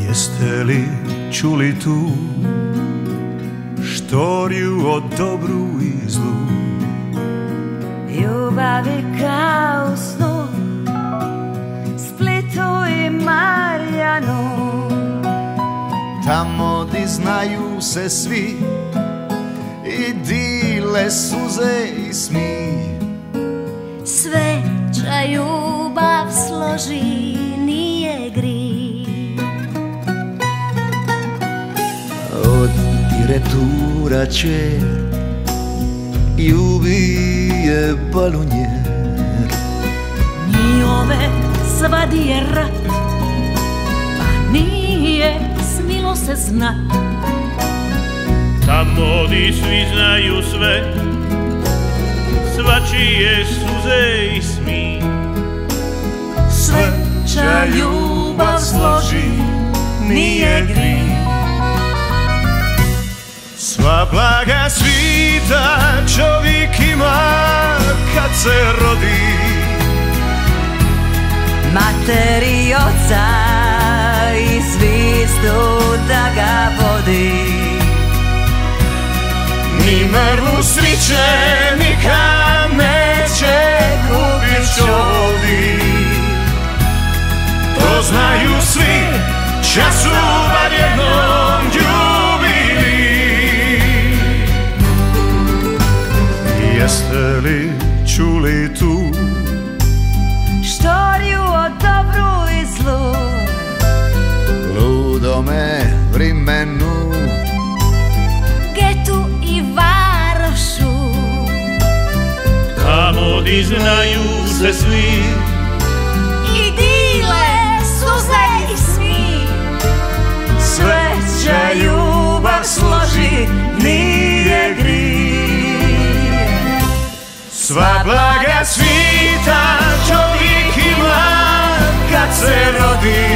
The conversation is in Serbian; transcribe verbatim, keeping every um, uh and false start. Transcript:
Jeste li čuli tu štoriju o dobru i zlu? Ljubavi kao snu, Splitu i Marjanu. Tamo di znaju se svi i dile suze i smih. Sveća ljubav složi, nije grijeh. Od diretura čer ljubije balonjer. Ni ove svadije rat, pa nije smilo se znat. Tamo di svi znaju sve, svačije suze i smih. Sveća ljubav složi, nije grijeh. Sva blaga svita čovjek ima kad se rodi. Materi oca i zvijezdu da ga vodi. Ni mrvu svićenika neće kupit čovjek. To znaju svi, čas su bar jednom ljubili. Jeste li čuli tu štoriju o dobru i zlu? Ludome vrimenu, getu i varošu. Tamo di znaju se svi I dile suze i smih. Sveća ljubav složi, nije grijeh. sva blaga svita čovjek ima kad se rodi.